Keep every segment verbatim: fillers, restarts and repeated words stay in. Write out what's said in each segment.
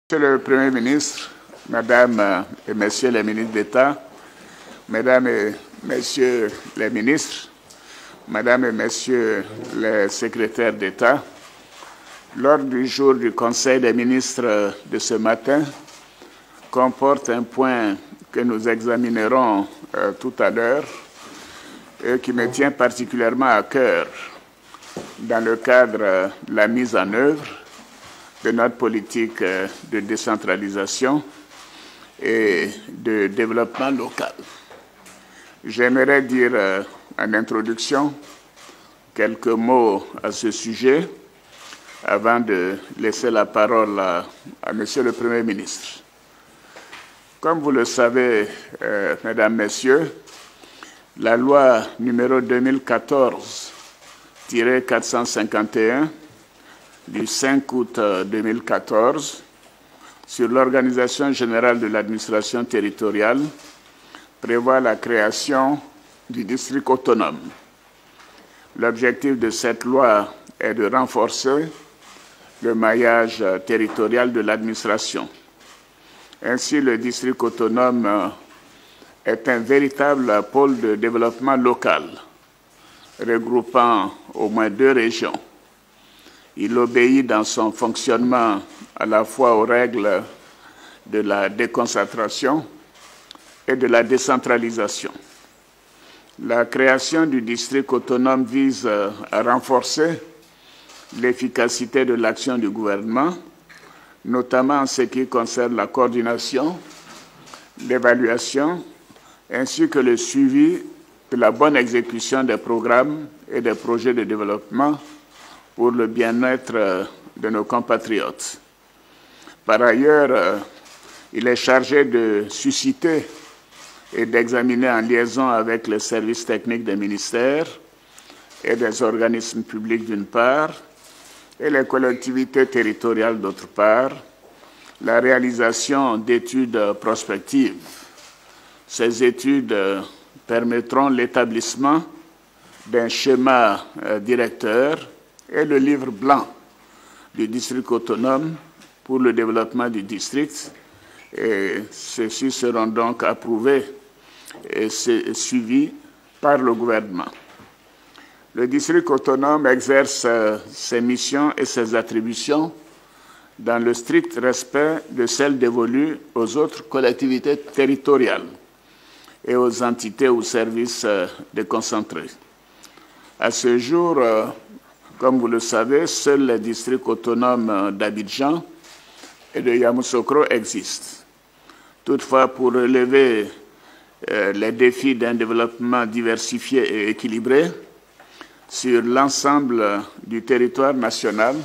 Monsieur le Premier ministre, Mesdames et Messieurs les ministres d'État, Mesdames et Messieurs les ministres, Mesdames et Messieurs les secrétaires d'État, l'ordre du jour du Conseil des ministres de ce matin comporte un point que nous examinerons euh, tout à l'heure et qui me tient particulièrement à cœur dans le cadre de la mise en œuvre de notre politique de décentralisation et de développement local. J'aimerais dire euh, en introduction quelques mots à ce sujet avant de laisser la parole à, à Monsieur le Premier ministre. Comme vous le savez, euh, Mesdames, Messieurs, la loi numéro deux mille quatorze tiret quatre cent cinquante et un du cinq août deux mille quatorze sur l'organisation générale de l'administration territoriale prévoit la création du district autonome. L'objectif de cette loi est de renforcer le maillage territorial de l'administration. Ainsi, le district autonome est un véritable pôle de développement local, regroupant au moins deux régions. Il obéit dans son fonctionnement à la fois aux règles de la déconcentration et de la décentralisation. La création du district autonome vise à renforcer l'efficacité de l'action du gouvernement, notamment en ce qui concerne la coordination, l'évaluation, ainsi que le suivi de la bonne exécution des programmes et des projets de développement pour le bien-être de nos compatriotes. Par ailleurs, il est chargé de susciter et d'examiner en liaison avec les services techniques des ministères et des organismes publics d'une part et les collectivités territoriales d'autre part, la réalisation d'études prospectives. Ces études permettront l'établissement d'un schéma directeur et le livre blanc du district autonome pour le développement du district. Et ceux-ci seront donc approuvés et suivis par le gouvernement. Le district autonome exerce ses missions et ses attributions dans le strict respect de celles dévolues aux autres collectivités territoriales et aux entités ou services déconcentrés. À ce jour, comme vous le savez, seuls les districts autonomes d'Abidjan et de Yamoussoukro existent. Toutefois, pour relever euh, les défis d'un développement diversifié et équilibré sur l'ensemble du territoire national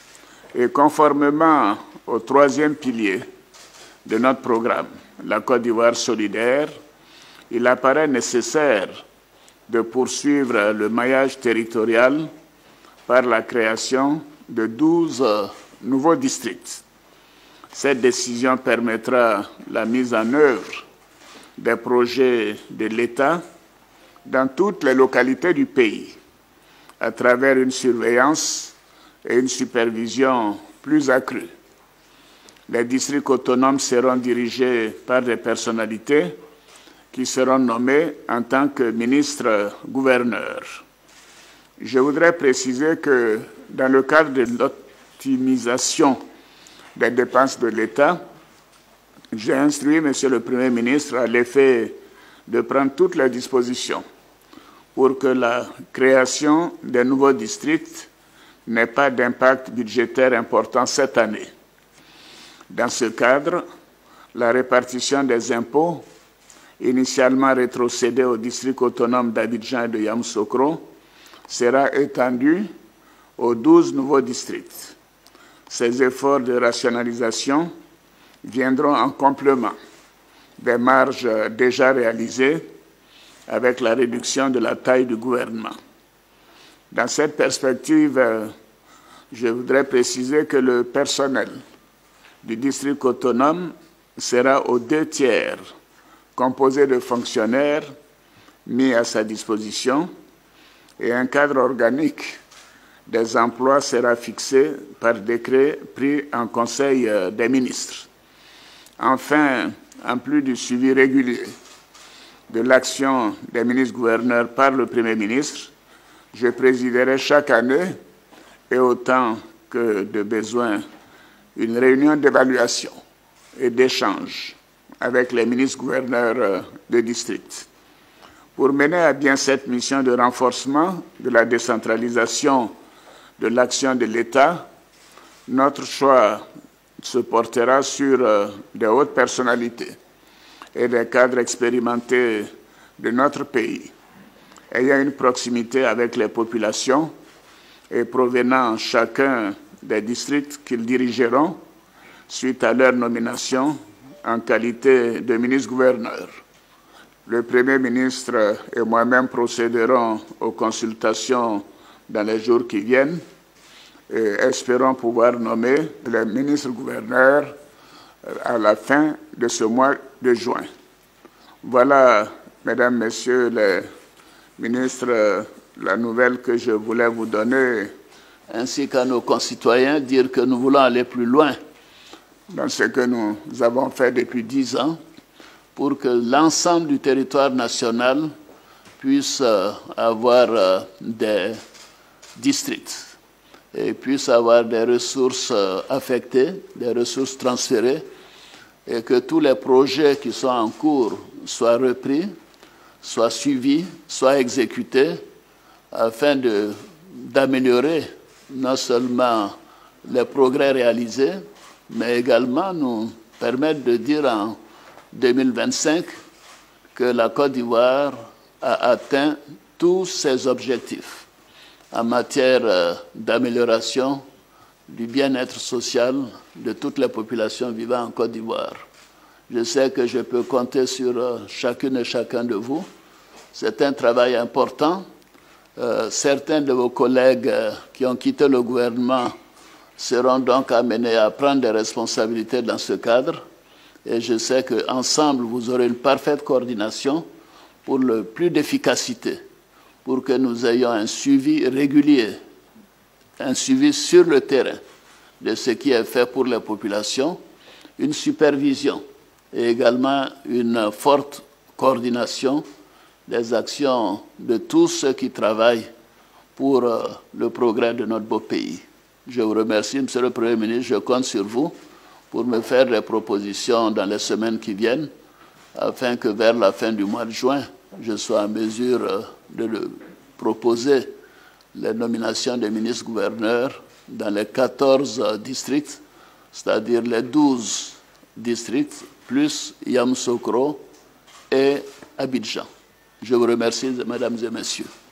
et conformément au troisième pilier de notre programme, la Côte d'Ivoire solidaire, il apparaît nécessaire de poursuivre le maillage territorial par la création de douze nouveaux districts. Cette décision permettra la mise en œuvre des projets de l'État dans toutes les localités du pays, à travers une surveillance et une supervision plus accrues. Les districts autonomes seront dirigés par des personnalités qui seront nommées en tant que ministres-gouverneurs. Je voudrais préciser que dans le cadre de l'optimisation des dépenses de l'État, j'ai instruit Monsieur le Premier ministre à l'effet de prendre toutes les dispositions pour que la création des nouveaux districts n'ait pas d'impact budgétaire important cette année. Dans ce cadre, la répartition des impôts, initialement rétrocédée au district autonome d'Abidjan et de Yamoussoukro, sera étendue aux douze nouveaux districts. Ces efforts de rationalisation viendront en complément des marges déjà réalisées avec la réduction de la taille du gouvernement. Dans cette perspective, je voudrais préciser que le personnel du district autonome sera aux deux tiers composé de fonctionnaires mis à sa disposition et un cadre organique des emplois sera fixé par décret pris en Conseil des ministres. Enfin, en plus du suivi régulier de l'action des ministres-gouverneurs par le Premier ministre, je présiderai chaque année et autant que de besoin une réunion d'évaluation et d'échange avec les ministres-gouverneurs de district. Pour mener à bien cette mission de renforcement de la décentralisation de l'action de l'État, notre choix se portera sur des hautes personnalités et des cadres expérimentés de notre pays, ayant une proximité avec les populations et provenant chacun des districts qu'ils dirigeront suite à leur nomination en qualité de ministre-gouverneur. Le Premier ministre et moi-même procéderons aux consultations dans les jours qui viennent et espérons pouvoir nommer les ministres-gouverneurs à la fin de ce mois de juin. Voilà, Mesdames, Messieurs les ministres, la nouvelle que je voulais vous donner, ainsi qu'à nos concitoyens, dire que nous voulons aller plus loin dans ce que nous avons fait depuis dix ans pour que l'ensemble du territoire national puisse avoir des districts et puisse avoir des ressources affectées, des ressources transférées, et que tous les projets qui sont en cours soient repris, soient suivis, soient exécutés, afin d'améliorer non seulement les progrès réalisés, mais également nous permettre de dire en deux mille vingt-cinq que la Côte d'Ivoire a atteint tous ses objectifs en matière d'amélioration du bien-être social de toutes les populations vivant en Côte d'Ivoire. Je sais que je peux compter sur chacune et chacun de vous. C'est un travail important. Euh, certains de vos collègues qui ont quitté le gouvernement seront donc amenés à prendre des responsabilités dans ce cadre. Et je sais qu'ensemble, vous aurez une parfaite coordination pour le plus d'efficacité, pour que nous ayons un suivi régulier, un suivi sur le terrain de ce qui est fait pour les populations, une supervision et également une forte coordination des actions de tous ceux qui travaillent pour le progrès de notre beau pays. Je vous remercie, Monsieur le Premier ministre, je compte sur vous pour me faire des propositions dans les semaines qui viennent, afin que vers la fin du mois de juin, je sois en mesure de le proposer les nominations des ministres-gouverneurs dans les quatorze districts, c'est-à-dire les douze districts, plus Yamoussoukro et Abidjan. Je vous remercie, Mesdames et Messieurs.